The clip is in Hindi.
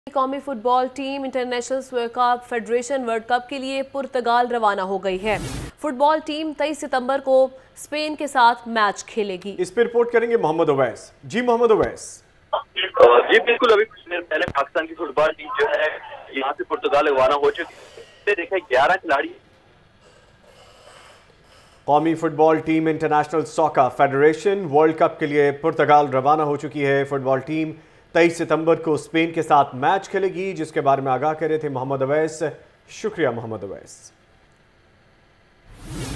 कौमी football team international snooker federation world cup के लिए पुर्तगाल रवाना हो गई है। फुटबॉल टीम 23 सितंबर को स्पेन के साथ मैच खेलेगी। इस पर रिपोर्ट करेंगे मोहम्मद अवैस। जी मोहम्मद अवैस। जी बिल्कुल, अभी कुछ देर पहले पाकिस्तान की फुटबॉल टीम जो है यहाँ से पुर्तगाल रवाना हो चुकी है। देखा 11 खिलाड़ी। कौमी football team international soccer federation world cup के लिए पुर्तगाल रवाना हो चुकी है। फुटबॉल टीम 23 सितंबर को स्पेन के साथ मैच खेलेगी, जिसके बारे में आगाह कर रहे थे मोहम्मद अवैस। शुक्रिया मोहम्मद अवैस।